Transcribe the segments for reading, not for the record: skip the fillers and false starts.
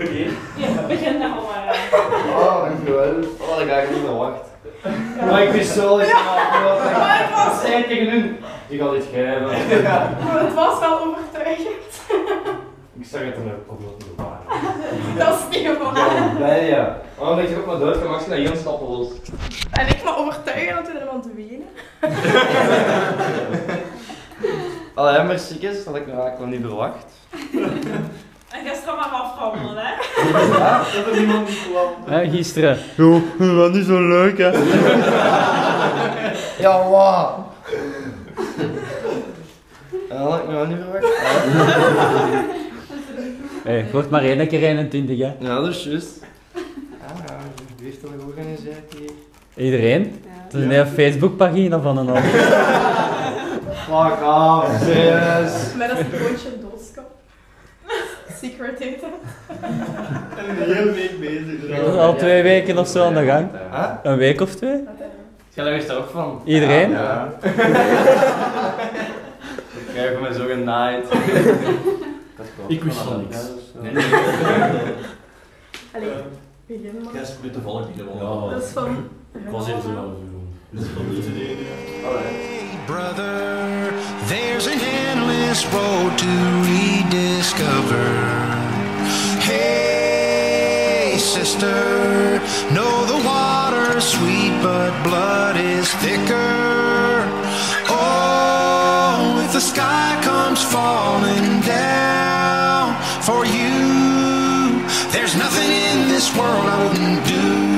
Ja, begin daar al maar aan. Oh, dankjewel. Oh, dat ga ik niet verwacht. Maar ik wist wel dat ik zei tegen hun, ik ga dit geven. Maar het was wel overtuigend. Ik zag het er op de baan. Dat is niet waar. Nee, ja. Waarom denk je ook maar dood, mag je naar Jan stappen los. En ik me overtuigen dat we er aan te wenen. Allee, merciekes, dat had ik eigenlijk wel niet verwacht. En gisteren maar afrommelen, hè? Ja, dat er niemand niet kwam. Gisteren. Jo, dat was niet zo leuk, hè. Ja, wat? Dat had ik wel niet verwacht. Hey, wordt maar één keer 21, hè. Ja, dat is juist. Ja, wie heeft dat georganiseerd hier? Iedereen? Het is een hele Facebookpagina van een ander. Fuck off, serieus. Met een broodje doodskap. Secret eten. En een hele week bezig. Dat is al 2 weken of zo aan de gang. Huh? Een week of 2? Jij luistert er ook van? Iedereen? Ja. Ik krijg me zo genaaid. Ik wist van niks. Allee, begin maar. Jij spreekt toevallig helemaal. Dat is van... Ik was even zo. Dus van niet idee. Brother, there's an endless road to rediscover. Hey, sister, know the water's sweet, but blood is thicker. Oh, if the sky comes falling down for you, there's nothing in this world I wouldn't do.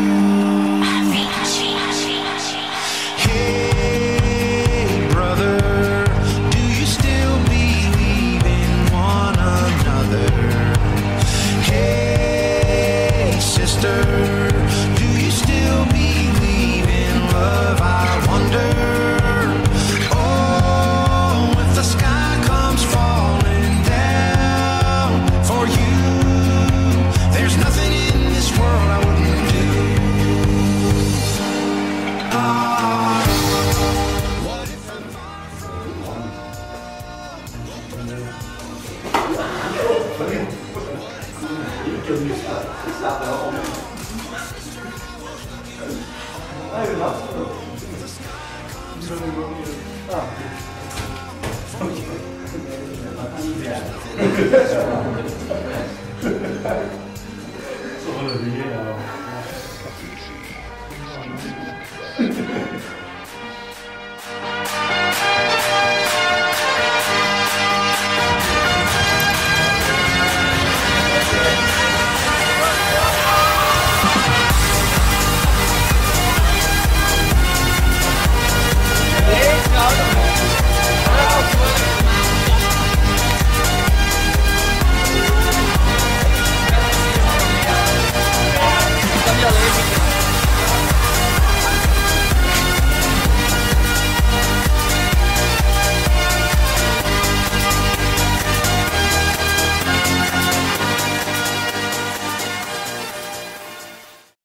Do you still believe in love? I wonder. Oh, if the sky comes falling down for you, there's nothing in this world I wouldn't do. What if I'm far from home? Zo van een video.